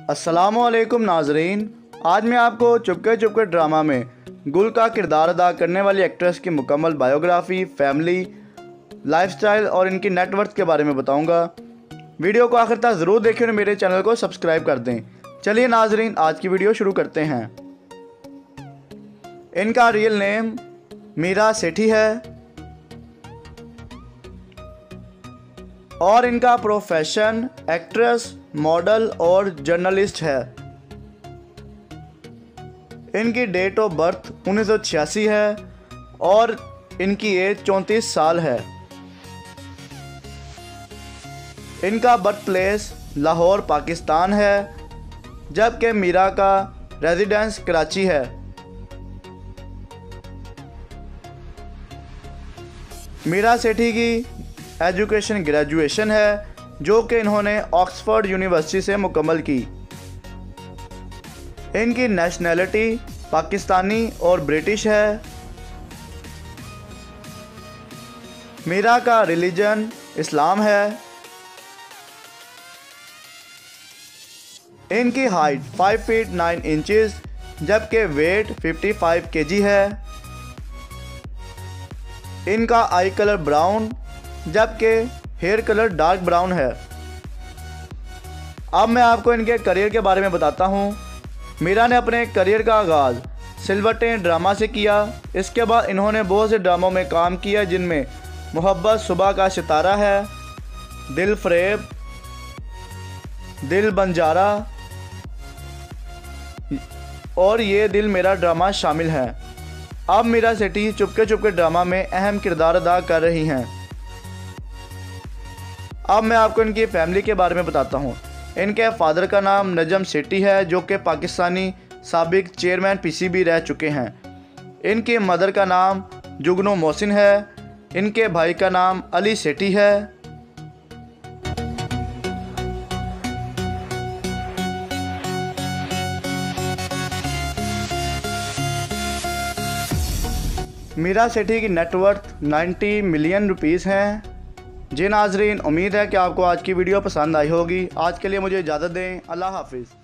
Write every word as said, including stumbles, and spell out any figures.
अस्सलामुअलैकुम नाजरीन, आज मैं आपको चुपके चुपके ड्रामा में गुल का किरदार अदा करने वाली एक्ट्रेस की मुकम्मल बायोग्राफी, फैमिली, लाइफस्टाइल और इनकी नेटवर्थ के बारे में बताऊंगा। वीडियो को आखिर तक ज़रूर देखें और मेरे चैनल को सब्सक्राइब कर दें। चलिए नाजरीन, आज की वीडियो शुरू करते हैं। इनका रियल नेम मीरा सेठी है और इनका प्रोफेशन एक्ट्रेस, मॉडल और जर्नलिस्ट है। इनकी डेट ऑफ बर्थ उन्नीस सौ छियासी है और इनकी एज चौंतीस साल है। इनका बर्थ प्लेस लाहौर पाकिस्तान है, जबकि मीरा का रेजिडेंस कराची है। मीरा सेठी की एजुकेशन ग्रेजुएशन है, जो कि इन्होंने ऑक्सफोर्ड यूनिवर्सिटी से मुकम्मल की। इनकी नेशनैलिटी पाकिस्तानी और ब्रिटिश है। मीरा का रिलीजन इस्लाम है। इनकी height five feet nine inches, जबकि वेट फिफ्टी फाइव केजी है। इनका आई कलर ब्राउन, जबकि हेयर कलर डार्क ब्राउन है। अब मैं आपको इनके करियर के बारे में बताता हूँ। मीरा ने अपने करियर का आगाज़ सिलवटें ड्रामा से किया। इसके बाद इन्होंने बहुत से ड्रामों में काम किया, जिनमें मोहब्बत सुबह का सितारा है, दिल फरेब, दिल बंजारा और ये दिल मेरा ड्रामा शामिल है। अब मीरा सेठी चुपके चुपके ड्रामा में अहम किरदार अदा कर रही हैं। अब मैं आपको इनकी फैमिली के बारे में बताता हूँ। इनके फादर का नाम नजम सेठी है, जो कि पाकिस्तानी साबिक चेयरमैन पीसीबी रह चुके हैं। इनके मदर का नाम जुगनू मोहसिन है। इनके भाई का नाम अली सेठी है। मीरा सेठी की नेटवर्थ नब्बे मिलियन रुपीस हैं। जी नाजरीन, उम्मीद है कि आपको आज की वीडियो पसंद आई होगी। आज के लिए मुझे इजाज़त दें। अल्लाह हाफिज़।